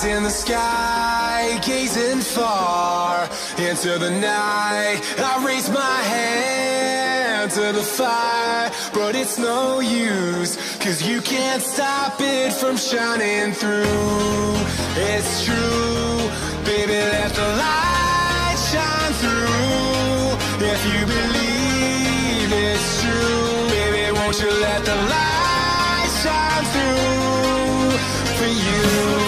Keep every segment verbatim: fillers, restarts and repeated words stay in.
in the sky, gazing far into the night. I raise my hand to the fire, but it's no use, cause you can't stop it from shining through. It's true, baby, let the light shine through. If you believe it's true, baby, won't you let the light shine through for you.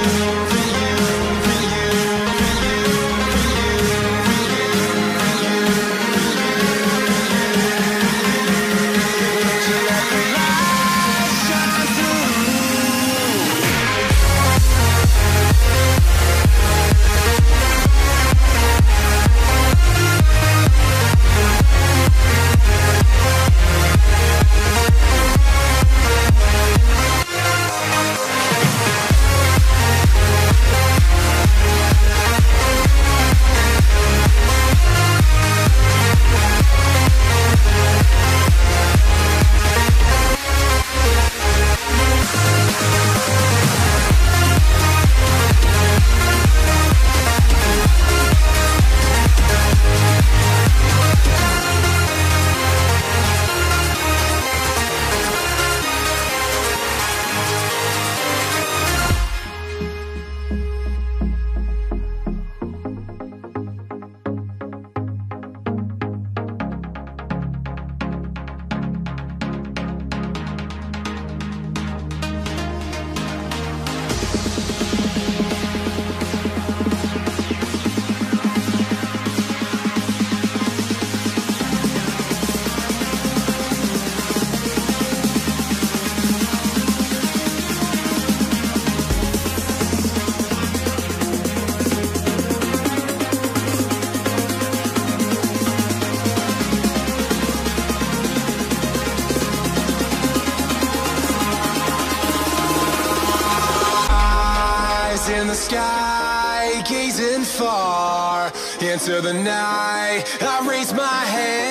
In the sky, gazing far into the night. I raise my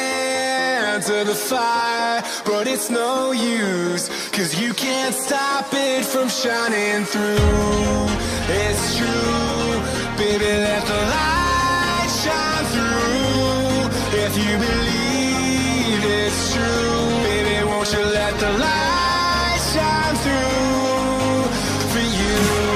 hand to the fire, but it's no use, cause you can't stop it from shining through. It's true, baby, let the light shine through. If you believe it's true, baby, won't you let the light shine through for you.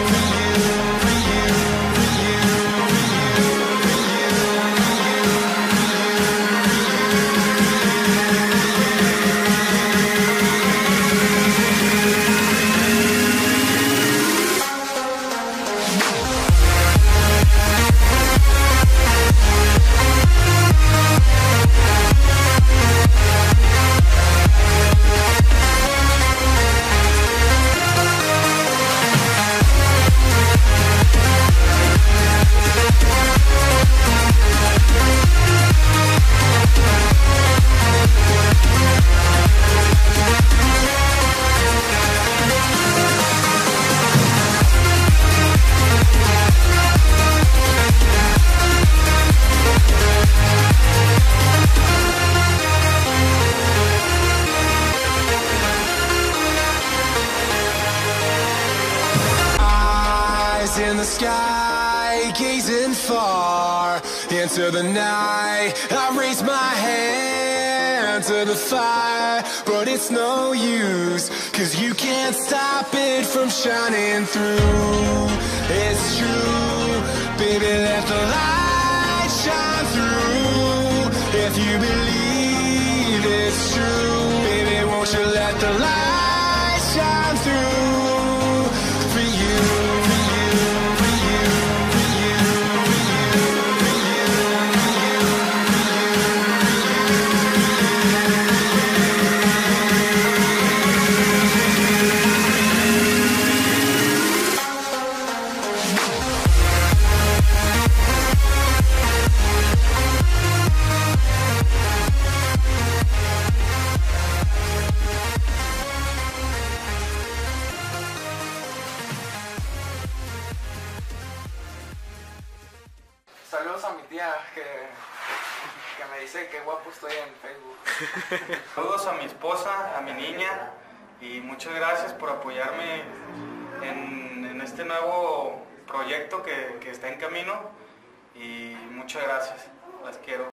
In the sky, gazing far into the night. I raise my hand to the fire, but it's no use, cause you can't stop it from shining through. It's true, baby, let the light shine through. If you believe it's true, baby, won't you let the light shine through for you. Saludos a mi tía que, que me dice que guapo estoy en Facebook. Saludos a mi esposa, a mi niña, y muchas gracias por apoyarme en, en este nuevo proyecto que, que está en camino y muchas gracias, las quiero.